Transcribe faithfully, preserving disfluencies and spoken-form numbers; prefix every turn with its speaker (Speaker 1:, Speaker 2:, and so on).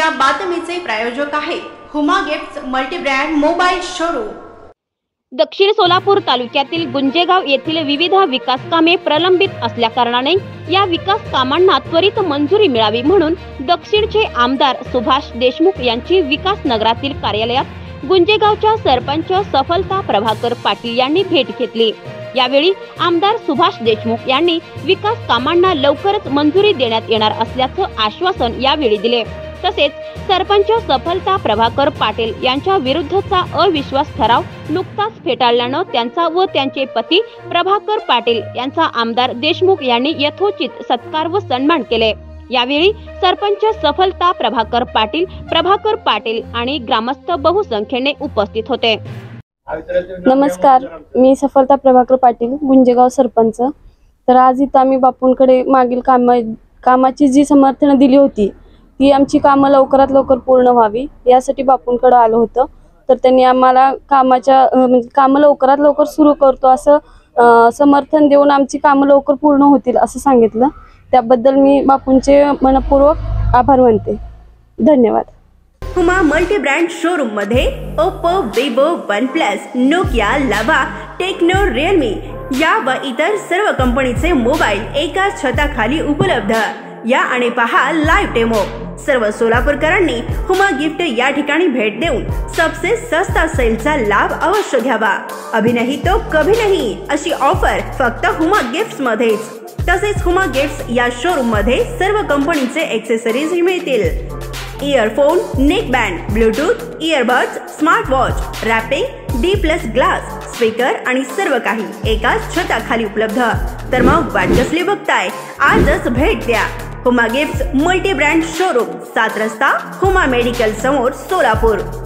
Speaker 1: या बातमीचे प्रायोजक आहे Huma gifts multi brand mobile showroom.
Speaker 2: Dakshin Solapur तालुक्यातील गुंजेगाव येथील विविध विकास कामे प्रलंबित असल्या कारणाने या विकास कामांना त्वरित मंजुरी मिळावी म्हणून दक्षिणचे आमदार सुभाष देशमुख यांची विकास नगरातील कार्यालयात गुंजेगावच्या सरपंच सफलता प्रभाकर पाटील यांनी भेट घेतली। यावेळी आमदार सुभाष देशमुख यांनी विकास कामांना लवकरच मंजुरी देण्यात येणार असल्याचं आश्वासन यावेळी दिले। तसेच सरपंच सफलता प्रभाकर पाटील यांच्या विरुद्धचा अविश्वास ठराव नुकताच फेटाळल्यानं त्यांचा व त्यांचे पती प्रभाकर पाटील यांचा आमदार देशमुख यांनी यथोचित सत्कार व सन्मान केले। यावेळी सरपंच सफलता प्रभाकर पाटील प्रभाकर पाटील आणि ग्रामस्थ बहुसंख्येने उपस्थित होते।
Speaker 3: नमस्कार, मी सफलता प्रभाकर पाटील, गुंजेगाव सरपंच। तर आज इथं आम्ही बापूंकडे मागील काम कामाची जी समर्थन दिली होती ती आमची कामं लवकरात लवकर पूर्ण व्हावी यासाठी बापूंकडे आलो होतो। तर त्यांनी आम्हाला कामाच्या म्हणजे कामं लवकरात लवकर सुरू करतो असं समर्थन देऊन आमची कामं लवकर पूर्ण होतील असं सांगितलं। त्याबद्दल मी बापूंचे मनपूर्वक आभार मानते। धन्यवाद।
Speaker 1: हुमा मल्टी ब्रँड शोरूम मध्ये Oppo, Vivo, OnePlus, Nokia, Lava, Tecno, Realme या व इतर सर्व कंपनीचे मोबाईल एकाच छताखाली उपलब्ध। या आणि पहा लाइव डेमो। सर्व सोलापूरकरांनी हुमा गिफ्ट या ठिकाणी भेट देऊन सबसे सस्ता सेलचा लाभ अवश्य घ्यावा। अभी नहीं तो कभी नहीं अशी ऑफर फक्त हुमा गिफ्ट्स मध्येच। तसेच हुमा गिफ्ट्स या शोरूम मध्ये सर्व कंपनीचे एक्सेसरीज मिळतील। Earphone, neck band, Bluetooth, earbuds, smart watch, wrapping, D plus glass, speaker आणि सर्व काही एकाच छताखाली उपलब्ध। तर मग वाट कसली बघताय, आजच भेट द्या। Huma gifts multi brand showroom, Saat Rasta, Huma medical समोर, सोलापूर।